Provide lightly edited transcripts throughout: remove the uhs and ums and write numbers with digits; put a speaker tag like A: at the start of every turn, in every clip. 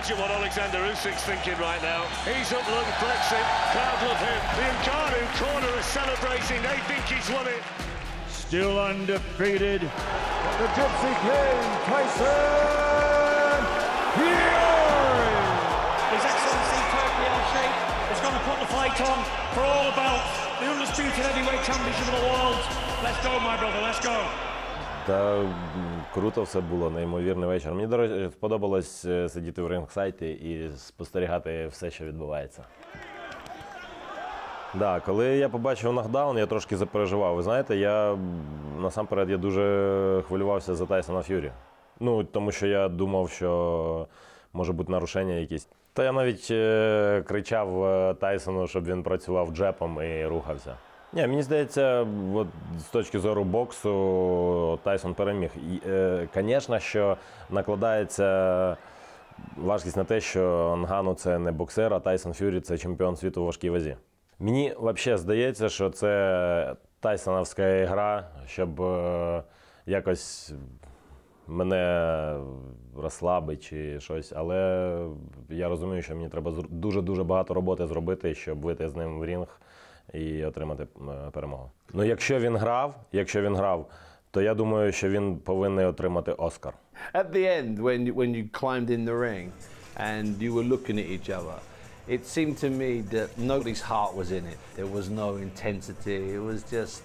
A: imagine what Alexander Usyk's thinking right now. He's up lung flexing, crowd love him. The Ngannou corner is celebrating, they think he's won it.
B: Still undefeated, the Gypsy King, Tyson Fury!
C: His Excellency Turki Al-Sheikh is going to put the fight on for all about the undisputed heavyweight championship of the world. Let's go, my brother, let's go.
D: Та круто все було, неймовірний вечір. Мені, до речі, сподобалось сидіти в рингсайті і спостерігати все, що відбувається. Да, коли я побачив нокдаун, я трошки запереживав. Ви знаєте, насамперед я дуже хвилювався за Тайсона Ф'юрі. Ну, тому що я думав, що може бути нарушення якісь. Та я навіть кричав Тайсону, щоб він працював джебом і рухався. Ні, мені здається, от, з точки зору боксу Тайсон переміг. Звісно, що накладається важкість на те, що Нгану – це не боксер, а Тайсон Ф'юрі – це чемпіон світу у важкій вазі. Мені взагалі здається, що це тайсоновська гра, щоб якось мене розслабити чи щось. Але я розумію, що мені треба дуже-дуже багато роботи зробити, щоб вийти з ним в рінг і отримати перемогу. Ну, якщо він грав, то я думаю, що він повинен отримати Оскар.
E: At the end, when you climbed in the ring and you were looking at each other, it seemed to me that nobody's heart was in it. There was no intensity. It was just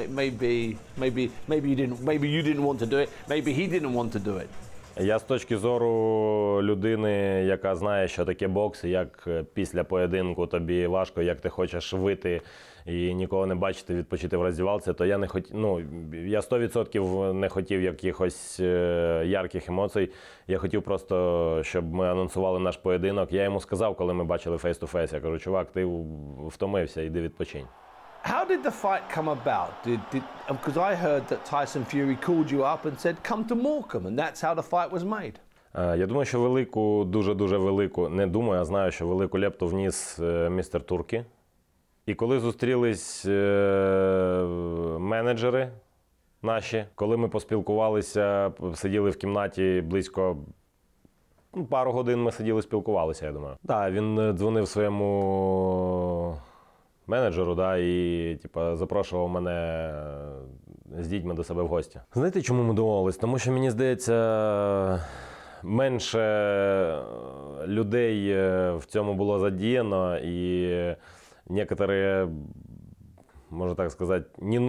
E: maybe you didn't want to do it. Maybe he didn't want to do it.
D: Я з точки зору людини, яка знає, що таке бокс, як після поєдинку тобі важко, як ти хочеш вийти і нікого не бачити, відпочити в роздівалці, то я 100% не хотів якихось ярких емоцій. Я хотів просто, щоб ми анонсували наш поєдинок. Я йому сказав, коли ми бачили фейс-ту-фейс, я кажу, чувак, ти втомився, йди відпочинь.
E: How did the fight come about? Because I heard that Tyson Fury called you up and said, come to Morecambe, and that's how the fight was made.
D: Я думаю, що дуже-дуже велику, не думаю, а знаю, що велику лепту вніс містер Туркі. І коли зустрілись менеджери наші, коли ми поспілкувалися, сиділи в кімнаті близько, пару годин ми сиділи, спілкувалися, я думаю. Так, він дзвонив своєму менеджеру, да, і запрошував мене з дітьми до себе в гості. Знаєте, чому ми домовились? Тому що, мені здається, менше людей в цьому було задіяно, і некоторі, можна так сказати,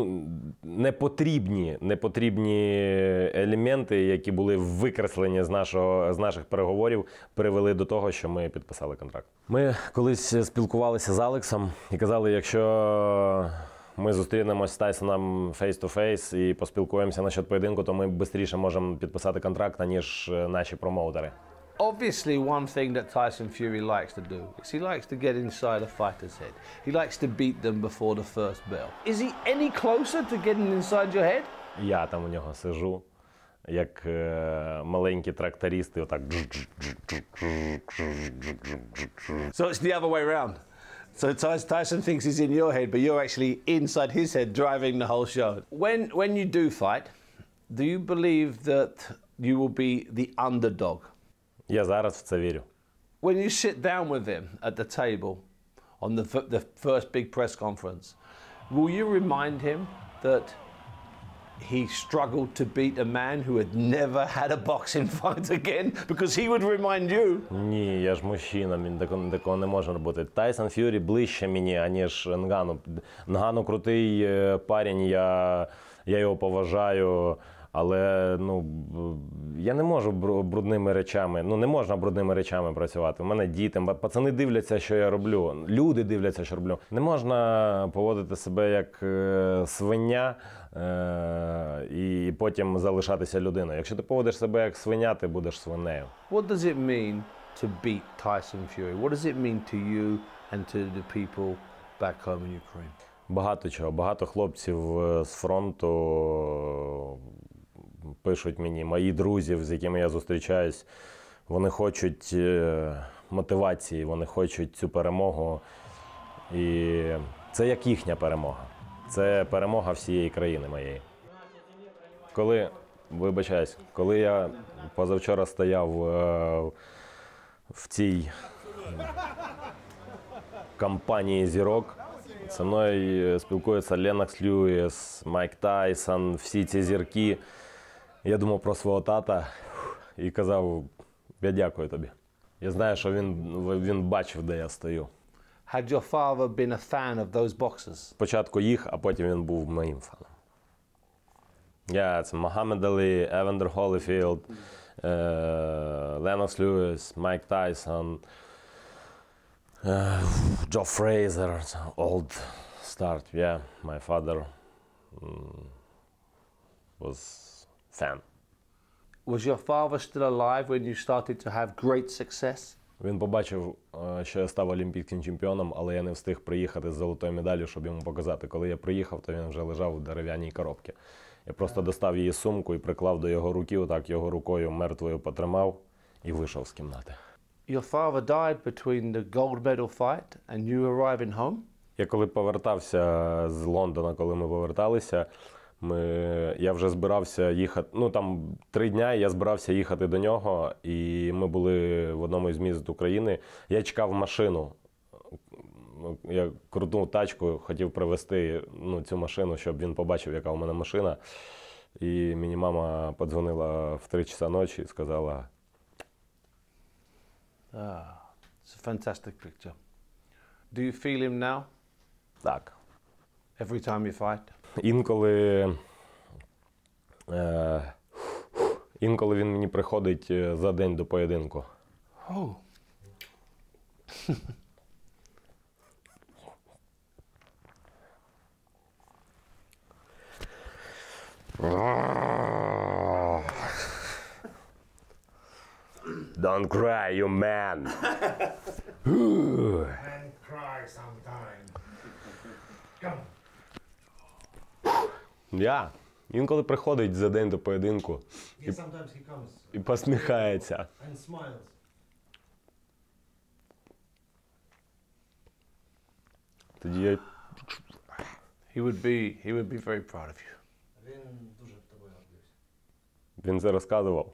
D: непотрібні елементи, які були викреслені з наших переговорів, привели до того, що ми підписали контракт. Ми колись спілкувалися з Алексом і казали, якщо ми зустрінемось з Тайсоном фейс-ту-фейс і поспілкуємося насчет поєдинку, то ми швидше можемо підписати контракт, ніж наші промоутери.
E: Obviously, one thing that Tyson Fury likes to do is he likes to get inside a fighter's head. He likes to beat them before the first bell. Is he any closer to getting inside your head?
D: Я там у нього сижу, як маленькі трактористи, отак.
E: So it's the other way around. So Tyson thinks he's in your head, but you're actually inside his head driving the whole show. When you do fight, do you believe that you will be the underdog?
D: Я зараз в це вірю.
E: When you sit down with him at the table on the first big press conference, will you remind him that he struggled to beat a man who had never had a boxing fight again? Because he would remind you.
D: Ні, я ж мужчина, такого не може робити. Тайсон Ф'юрі ближче мені, аніж Нгану. Нгану крутий парень, я його поважаю. Але я не можу брудними речами, не можна брудними речами працювати. У мене діти, пацани дивляться, що я роблю, люди дивляться, що роблю. Не можна поводити себе як свиня і потім залишатися людиною. Якщо ти поводиш себе як свиня, ти будеш свинею.
E: What does it mean to beat Tyson Fury? What does it mean to you and to the people back home in Ukraine?
D: Багато чого. Багато хлопців з фронту пишуть мені, мої друзі, з якими я зустрічаюсь, вони хочуть мотивації, вони хочуть цю перемогу. І це як їхня перемога. Це перемога всієї країни моєї. Коли я позавчора стояв в цій компанії зірок. Зі мною спілкується Леннокс Льюіс, Майк Тайсон, всі ці зірки. Я думав про свого тата і казав, я дякую тобі. Я знаю, що він бачив, де я стою.
E: Had your father been a fan of those boxers?
D: Спочатку їх, а потім він був моїм фаном. Це Мохаммед Алі, Евандер Холіфілд, Леннокс Льюіс, Майк Тайсон, Джо Фрейзер, old start. Yeah, my father was fan.
E: Was your father still alive when you started to have great success?
D: Він побачив, що я став олімпійським чемпіоном, але я не встиг приїхати з золотою медаллю, щоб йому показати. Коли я приїхав, то він вже лежав у дерев'яній коробці. Я просто достав її сумку і приклав до його руки, отак його рукою мертвою потримав і вийшов з кімнати.
E: Your father died between the gold medal fight and you arriving home?
D: Я коли повертався з Лондона, коли ми поверталися, я вже збирався їхати, там 3 дня, я збирався їхати до нього, і ми були в одному із міст України. Я чекав машину, я крутнув тачку, хотів привезти цю машину, щоб він побачив, яка у мене машина. І мені мама подзвонила в 3 часа ночі і сказала...
E: It's a fantastic picture. Do you feel him now?
D: Так.
E: Every time you fight?
D: Інколи він мені приходить за день до поєдинку.
E: Oh.
D: Don't cry, you man.
B: And cry sometime. Come.
D: Інколи приходить за день до поєдинку
B: Yeah, sometimes he comes
D: і посміхається.
B: and smiles.
D: Тоді я...
E: He would be very proud of you.
B: Він дуже тобою гордився.
D: Він це розказував.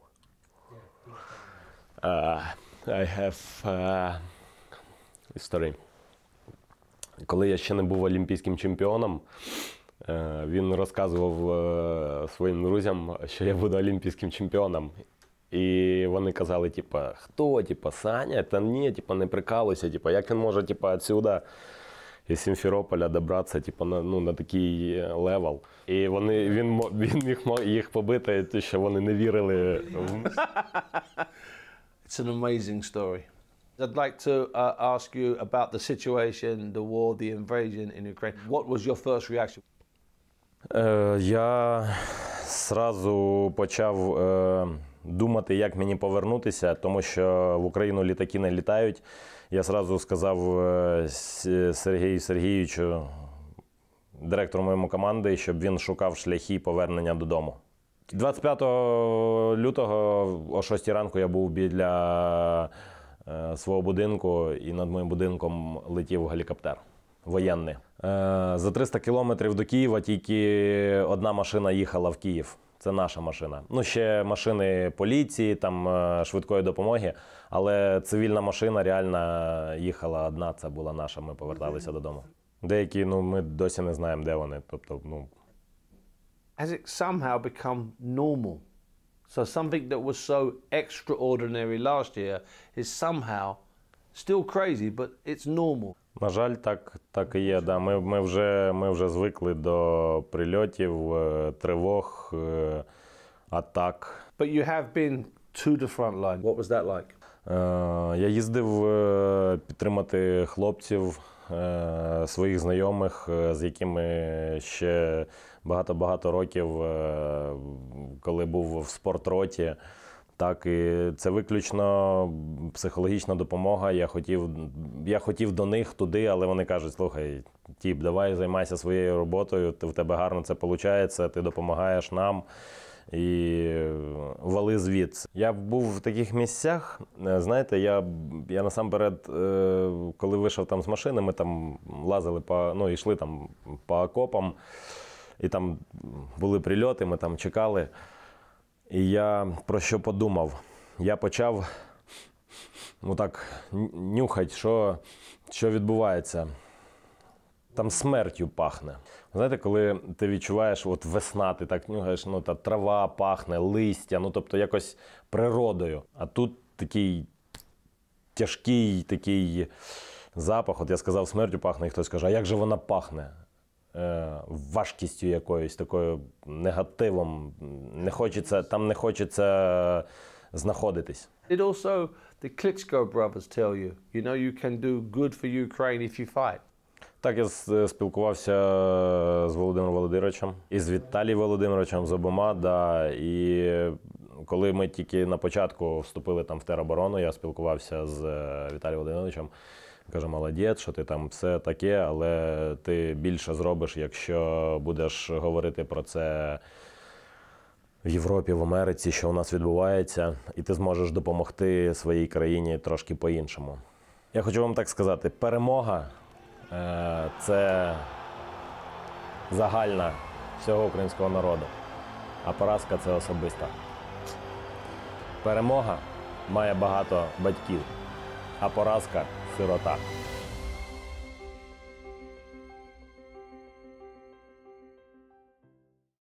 D: I have history. Коли я ще не був олімпійським чемпіоном, він розказував своїм друзям, що я буду олімпійським чемпіоном. І вони казали, хто, Саня? Та ні, не прикалуйся, як він може, отсюда, із Сімферополя добратися, на такий левел. І він міг їх побити, що вони не вірили.
E: It's an amazing story. I'd like to ask you about the situation, the war, the invasion in Ukraine. What was your first reaction?
D: Я зразу почав думати, як мені повернутися, тому що в Україну літаки не літають. Я зразу сказав Сергію Сергійовичу, директору моєї команди, щоб він шукав шляхи повернення додому. 25 лютого о 6 ранку я був біля свого будинку, і над моїм будинком летів гелікоптер воєнний. За 300 кілометрів до Києва тільки одна машина їхала в Київ. Це наша машина. Ще машини поліції, швидкої допомоги, але цивільна машина реально їхала одна, це була наша, ми поверталися додому. Деякі, ми досі не знаємо, де вони.
E: Has it somehow become normal? So something that was so extraordinary last year is somehow still crazy, but it's normal.
D: На жаль, так і є. Да. Ми вже звикли до прильотів, тривог, атак.
E: But you have been to the front line. What was that like?
D: Я їздив підтримати хлопців, своїх знайомих, з якими ще багато років, коли був в спортроті. Так, і це виключно психологічна допомога. Я хотів до них туди, але вони кажуть, слухай, Тіп, давай займайся своєю роботою, в тебе гарно це виходить, ти допомагаєш нам і вали звідси. Я був в таких місцях, знаєте, я насамперед, коли вийшов там з машини, ми там лазили, йшли там по окопам, і там були прильоти, ми там чекали. І я про що подумав? Я почав ну так, нюхать, що відбувається. Там смертю пахне. Знаєте, коли ти відчуваєш, от весна, ти так нюхаєш, ну, та трава пахне, листя, ну, тобто якось природою. А тут такий тяжкий такий запах. От я сказав, смертю пахне, і хтось каже, а як же вона пахне? Важкістю якоюсь, такою негативом. Там не хочеться знаходитись.
E: Did also the Klitschko brothers tell you, you can do good for Ukraine if you fight?
D: Так, я спілкувався з Володимиром Володимировичем і з Віталієм Володимировичем, з обома, да. І коли ми тільки на початку вступили там в тероборону, я спілкувався з Віталієм Володимировичем. Каже, молодець, що ти там все таке, але ти більше зробиш, якщо будеш говорити про це в Європі, в Америці, що у нас відбувається, і ти зможеш допомогти своїй країні трошки по-іншому. Я хочу вам так сказати, перемога – це загальна всього українського народу, а поразка – це особиста. Перемога має багато батьків, а поразка – сирота.